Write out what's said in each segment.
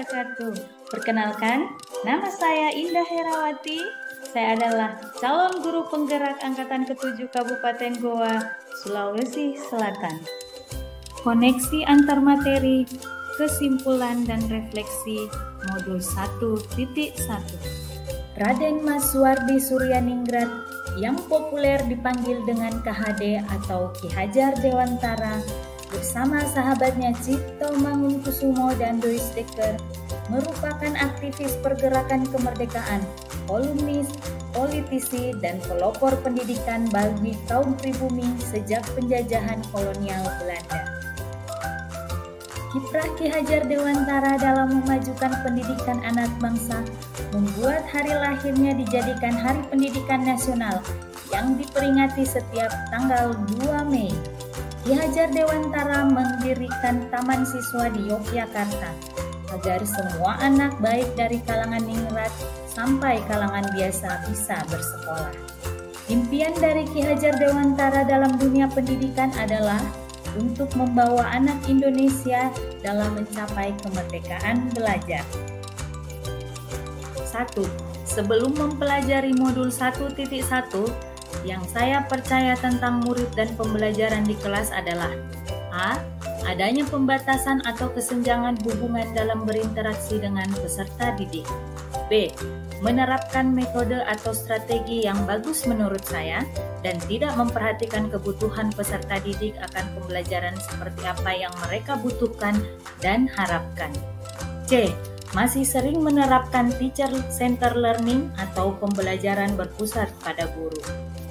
wabarakatuh. Perkenalkan, nama saya Indah Herawati. Saya adalah calon guru penggerak Angkatan ke-7 Kabupaten Goa, Sulawesi Selatan. Koneksi antar materi, kesimpulan dan refleksi modul 1.1. Raden Mas Suwardi Suryaningrat yang populer dipanggil dengan KHD atau Ki Hajar Dewantara bersama sahabatnya Cipto Mangunkusumo dan Dois Dekker merupakan aktivis pergerakan kemerdekaan, kolumnis, politisi, dan pelopor pendidikan bagi kaum pribumi sejak penjajahan kolonial Belanda. Kiprah Ki Hajar Dewantara dalam memajukan pendidikan anak bangsa membuat hari lahirnya dijadikan Hari Pendidikan Nasional yang diperingati setiap tanggal 2 Mei. Ki Hajar Dewantara mendirikan Taman Siswa di Yogyakarta agar semua anak baik dari kalangan ningrat sampai kalangan biasa bisa bersekolah. Impian dari Ki Hajar Dewantara dalam dunia pendidikan adalah untuk membawa anak Indonesia dalam mencapai kemerdekaan belajar. 1. Sebelum mempelajari modul 1.1, yang saya percaya tentang murid dan pembelajaran di kelas adalah A. Adanya pembatasan atau kesenjangan hubungan dalam berinteraksi dengan peserta didik. B. Menerapkan metode atau strategi yang bagus menurut saya dan tidak memperhatikan kebutuhan peserta didik akan pembelajaran seperti apa yang mereka butuhkan dan harapkan. C. Masih sering menerapkan teacher-centered learning atau pembelajaran berpusat pada guru.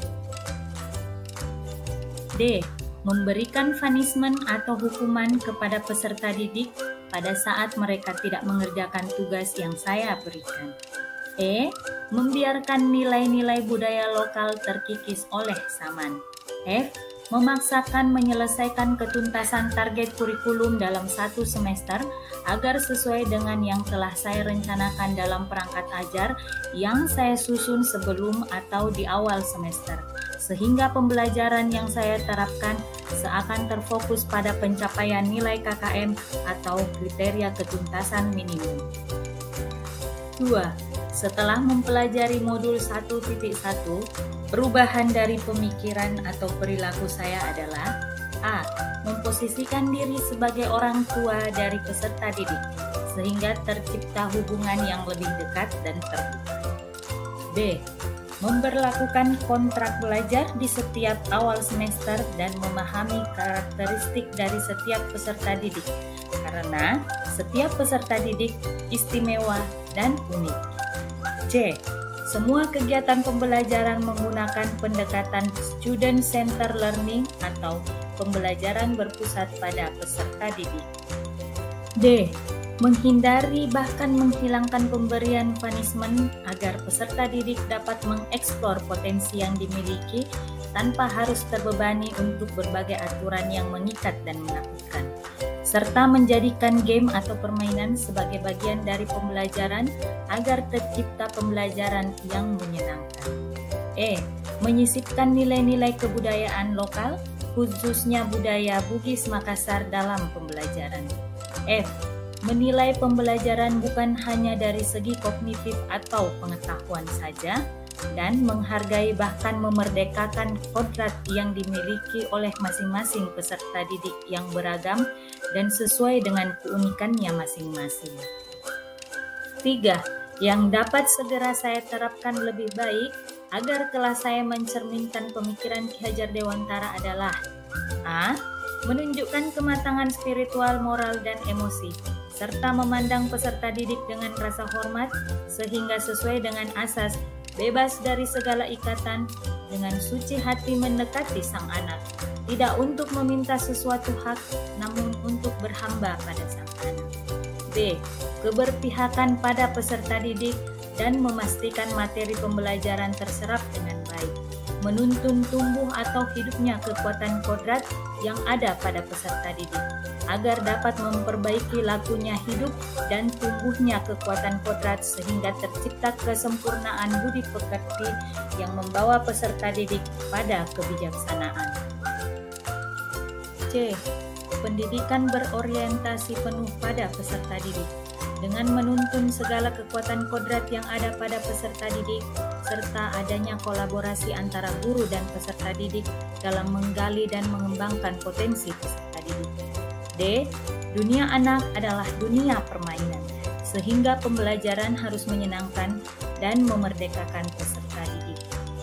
D. Memberikan punishment atau hukuman kepada peserta didik pada saat mereka tidak mengerjakan tugas yang saya berikan. E. Membiarkan nilai-nilai budaya lokal terkikis oleh zaman. F. Memaksakan menyelesaikan ketuntasan target kurikulum dalam satu semester agar sesuai dengan yang telah saya rencanakan dalam perangkat ajar yang saya susun sebelum atau di awal semester, sehingga pembelajaran yang saya terapkan seakan terfokus pada pencapaian nilai KKM atau kriteria ketuntasan minimum. 2. Setelah mempelajari modul 1.1, perubahan dari pemikiran atau perilaku saya adalah A. Memposisikan diri sebagai orang tua dari peserta didik, sehingga tercipta hubungan yang lebih dekat dan terbuka. B. Memberlakukan kontrak belajar di setiap awal semester dan memahami karakteristik dari setiap peserta didik, karena setiap peserta didik istimewa dan unik. C. Semua kegiatan pembelajaran menggunakan pendekatan student-centered learning atau pembelajaran berpusat pada peserta didik. D. Menghindari bahkan menghilangkan pemberian punishment agar peserta didik dapat mengeksplor potensi yang dimiliki tanpa harus terbebani untuk berbagai aturan yang mengikat dan menakutkan, serta menjadikan game atau permainan sebagai bagian dari pembelajaran agar tercipta pembelajaran yang menyenangkan. E. Menyisipkan nilai-nilai kebudayaan lokal, khususnya budaya Bugis Makassar dalam pembelajaran. F. Menilai pembelajaran bukan hanya dari segi kognitif atau pengetahuan saja, dan menghargai bahkan memerdekakan kodrat yang dimiliki oleh masing-masing peserta didik yang beragam dan sesuai dengan keunikannya masing-masing. 3. Yang dapat segera saya terapkan lebih baik agar kelas saya mencerminkan pemikiran Ki Hajar Dewantara adalah A. Menunjukkan kematangan spiritual, moral, dan emosi, serta memandang peserta didik dengan rasa hormat sehingga sesuai dengan asas bebas dari segala ikatan, dengan suci hati mendekati sang anak, tidak untuk meminta sesuatu hak, namun untuk berhamba pada sang anak. B. Keberpihakan pada peserta didik dan memastikan materi pembelajaran terserap dengan baik, menuntun tumbuh atau hidupnya kekuatan kodrat yang ada pada peserta didik, agar dapat memperbaiki lakunya hidup dan tumbuhnya kekuatan kodrat sehingga tercipta kesempurnaan budi pekerti yang membawa peserta didik pada kebijaksanaan. C. Pendidikan berorientasi penuh pada peserta didik. dengan menuntun segala kekuatan kodrat yang ada pada peserta didik, serta adanya kolaborasi antara guru dan peserta didik dalam menggali dan mengembangkan potensi peserta didik. D. Dunia anak adalah dunia permainan, sehingga pembelajaran harus menyenangkan dan memerdekakan peserta didik.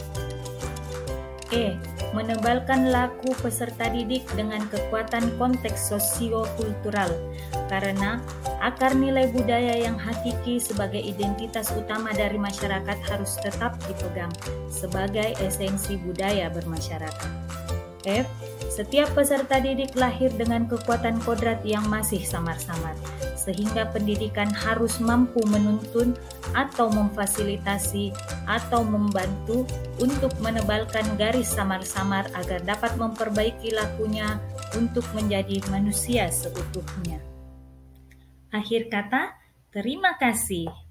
E. Menebalkan laku peserta didik dengan kekuatan konteks sosio-kultural, karena akar nilai budaya yang hakiki sebagai identitas utama dari masyarakat harus tetap dipegang sebagai esensi budaya bermasyarakat. F. Setiap peserta didik lahir dengan kekuatan kodrat yang masih samar-samar, sehingga pendidikan harus mampu menuntun atau memfasilitasi atau membantu untuk menebalkan garis samar-samar agar dapat memperbaiki lakunya untuk menjadi manusia seutuhnya. Akhir kata, terima kasih.